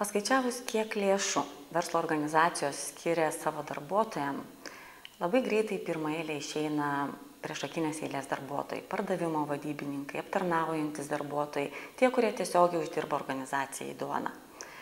Paskaičiavus, kiek lėšų verslo organizacijos skiria savo darbuotojams, labai greitai pirmaeilė išeina priešakinės eilės darbuotojai, pardavimo vadybininkai, aptarnaujantis darbuotojai, tie, kurie tiesiogiai uždirba organizacijai duoną.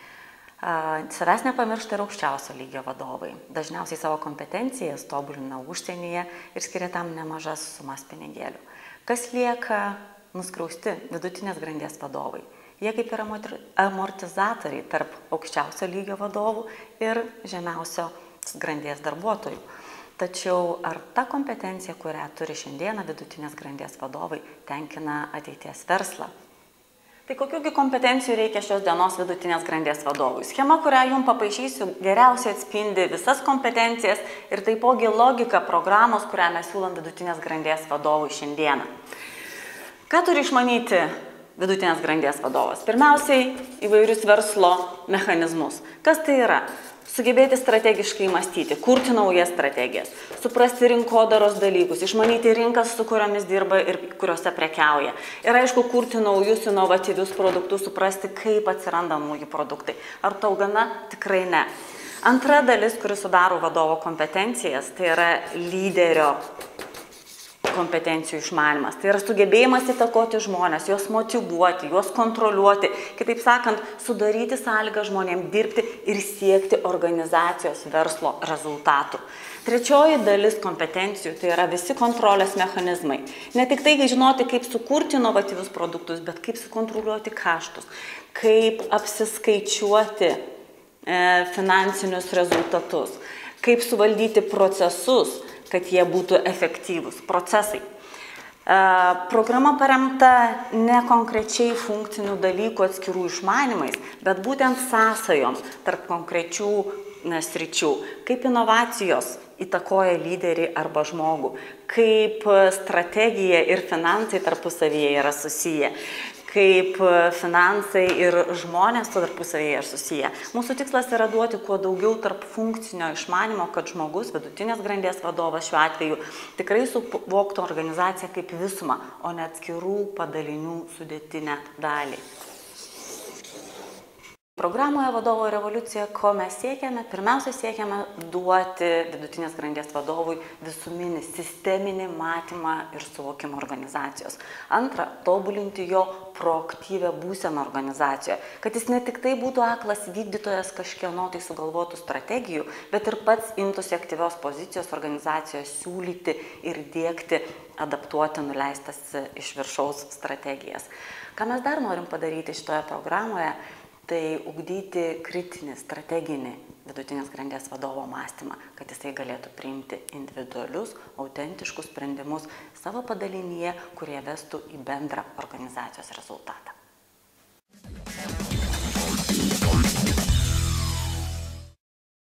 Savęs nepamiršta ir aukščiausio lygio vadovai. Dažniausiai savo kompetencijas tobulina užsienyje ir skiria tam nemažas sumas pinigėlių. Kas lieka? Nuskriausti vidutinės grandies vadovai. Jie kaip yra amortizatoriai tarp aukščiausio lygio vadovų ir žemiausios grandies darbuotojų. Tačiau ar ta kompetencija, kurią turi šiandieną vidutinės grandies vadovai, tenkina ateities verslą? Tai kokių kompetencijų reikia šios dienos vidutinės grandies vadovui? Schema, kurią jums papaišysiu, geriausiai atspindi visas kompetencijas ir taipogi logiką programos, kurią mes siūlom vidutinės grandies vadovui šiandieną. Ką turi išmanyti vidutinės grandies vadovas? Pirmiausiai, įvairius verslo mechanizmus. Kas tai yra? Sugebėti strategiškai mąstyti, kurti naujas strategijas, suprasti rinkodaros dalykus, išmanyti rinkas, su kuriomis dirba ir kuriuose prekiauja. Ir aišku, kurti naujus inovatyvius produktus, suprasti, kaip atsiranda nauji produktai. Ar tau gana? Tikrai ne. Antra dalis, kuri sudaro vadovo kompetencijas, tai yra lyderio kompetencijų išmanymas. Tai yra sugebėjimas įtakoti žmonės, juos motyvuoti, juos kontroliuoti, kitaip sakant, sudaryti sąlygą žmonėms dirbti ir siekti organizacijos verslo rezultatų. Trečioji dalis kompetencijų tai yra visi kontrolės mechanizmai. Ne tik tai žinoti, kaip sukurti inovatyvius produktus, bet kaip sukontroliuoti kaštus, kaip apsiskaičiuoti finansinius rezultatus, kaip suvaldyti procesus, kad jie būtų efektyvūs procesai. Programa paremta ne konkrečiai funkcinių dalykų atskirų išmanymais, bet būtent sąsajoms tarp konkrečių sričių, kaip inovacijos įtakoja lyderį arba žmogų, kaip strategija ir finansai tarpusavyje yra susiję, kaip finansai ir žmonės tarpusavyje yra susiję. Mūsų tikslas yra duoti kuo daugiau tarp funkcinio išmanymo, kad žmogus, vidutinės grandies vadovas šiuo atveju, tikrai suvoktų organizaciją kaip visumą, o ne atskirų padalinių sudėtinę dalį. Programoje Vadovo revoliucija, ko mes siekiame? Pirmiausia, siekiame duoti vidutinės grandies vadovui visuminį sisteminį matymą ir suvokimą organizacijos. Antra, tobulinti jo proaktyvią būseną organizacijoje, kad jis ne tik tai būtų aklas vykdytojas kažkieno tai sugalvotų strategijų, bet ir pats imtųsi aktyvios pozicijos organizacijoje siūlyti ir dėkti, adaptuoti nuleistas iš viršaus strategijas. Ką mes dar norim padaryti šitoje programoje? Tai ugdyti kritinį, strateginį vidutinės grandies vadovo mąstymą, kad jisai galėtų priimti individualius, autentiškus sprendimus savo padalinyje, kurie vestų į bendrą organizacijos rezultatą.